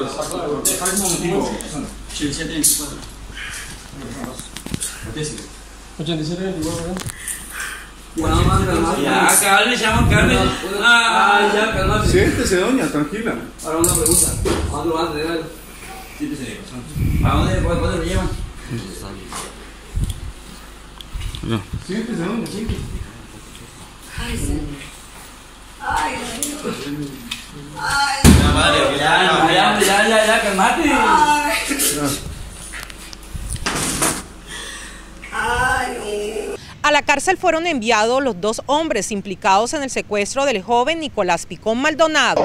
Ya, calme, llama, calme. Ya, calma. Siéntese, doña, tranquila. Ahora una pregunta. ¿A dónde vas a llevar? Siéntese. ¿A dónde lo llevan? Siéntese, doña, siéntese. Ay, sí. Ay, Ya, calmate. A la cárcel fueron enviados los dos hombres implicados en el secuestro del joven Nicolás Picón Maldonado.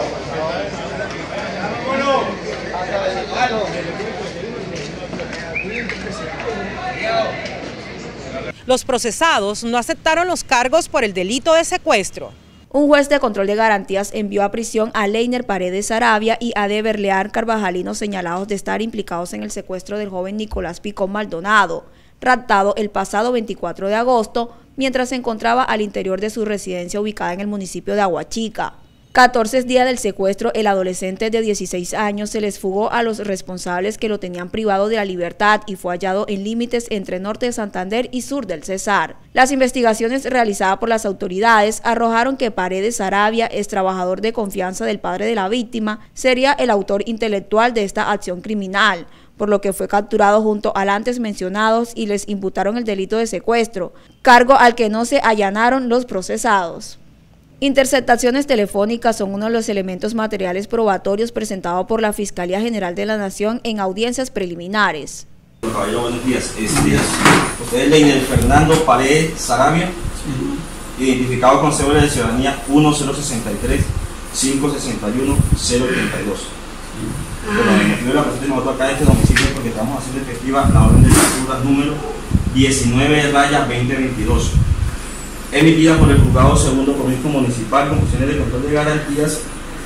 Los procesados no aceptaron los cargos por el delito de secuestro. Un juez de control de garantías envió a prisión a Leiner Paredes Sarabia y a Deberlear Carvajalino, señalados de estar implicados en el secuestro del joven Nicolás Picón Maldonado, raptado el pasado 24 de agosto, mientras se encontraba al interior de su residencia ubicada en el municipio de Aguachica. 14 días del secuestro, el adolescente de 16 años se les fugó a los responsables que lo tenían privado de la libertad y fue hallado en límites entre norte de Santander y sur del Cesar. Las investigaciones realizadas por las autoridades arrojaron que Paredes Sarabia, ex trabajador de confianza del padre de la víctima, sería el autor intelectual de esta acción criminal, por lo que fue capturado junto al antes mencionados y les imputaron el delito de secuestro, cargo al que no se allanaron los procesados. Interceptaciones telefónicas son uno de los elementos materiales probatorios presentados por la Fiscalía General de la Nación en audiencias preliminares. Caballero, buenos días. Usted es Leiner Fernando Paredes Sarabia, identificado con cédula de ciudadanía 1063 561 032. Bueno, el motivo de la presencia de nosotros acá en este domicilio es porque estamos haciendo efectiva la orden de captura número 19/2022, emitida por el Juzgado Segundo Provincial Municipal con funciones de control de garantías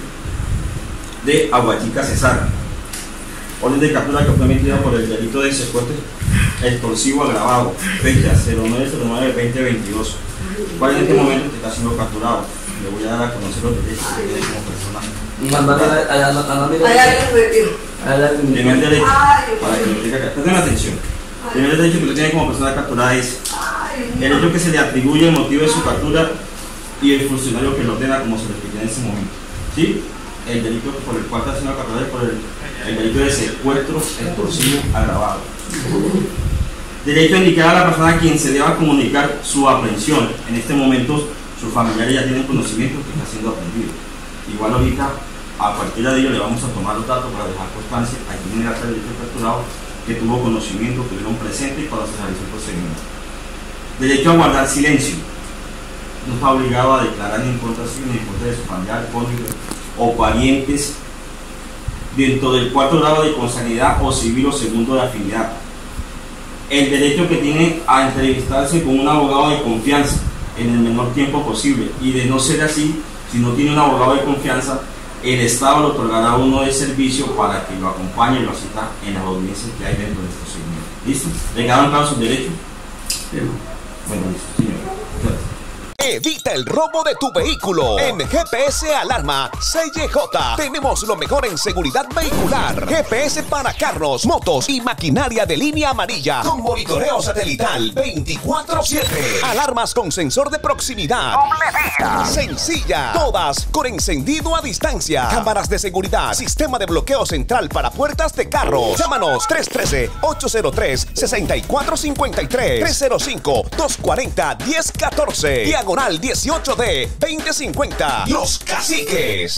de Aguachica Cesar. Orden de captura que fue emitida por el delito de secuestro extorsivo agravado, fecha 09/09/2022. ¿Cuál en este momento está siendo capturado? Le voy a dar a conocer los derechos que tiene como persona. Primer derecho, para que lo diga acá. Presten atención. El primer derecho que usted tiene como persona capturada es el hecho que se le atribuye el motivo de su captura y el funcionario que lo ordena, como se le explica en ese momento. ¿Sí? El delito por el cual está siendo capturado es por el delito de secuestro extorsivo agravado. Derecho a indicar a la persona a quien se deba comunicar su aprehensión. En este momento sus familiares ya tienen conocimiento que está siendo aprehendido. Igual ahorita a cualquiera de ellos le vamos a tomar los datos para dejar constancia a quien era el delito capturado que tuvo conocimiento, que estuvieron presentes cuando se realizó el procedimiento. Derecho a guardar silencio. No está obligado a declarar ni en contra suya ni en contra de su familiar, cónyuge o parientes dentro del 4 grado de consanguinidad o civil o segundo de afinidad. El derecho que tiene a entrevistarse con un abogado de confianza en el menor tiempo posible, y de no ser así, si no tiene un abogado de confianza, el Estado le otorgará uno de servicio para que lo acompañe y lo asista en las audiencias que hay dentro del procedimiento. ¿Listo? ¿Le quedaron claros sus derechos? Bueno, listo, señor. Gracias. Evita el robo de tu vehículo. En GPS Alarma CJ tenemos lo mejor en seguridad vehicular. GPS para carros, motos y maquinaria de línea amarilla con monitoreo satelital 24/7. Alarmas con sensor de proximidad. Sencilla. Todas con encendido a distancia. Cámaras de seguridad. Sistema de bloqueo central para puertas de carros. Llámanos 313-803-6453. 305-240-1014. Diagonal 18D 2050. Los Caciques.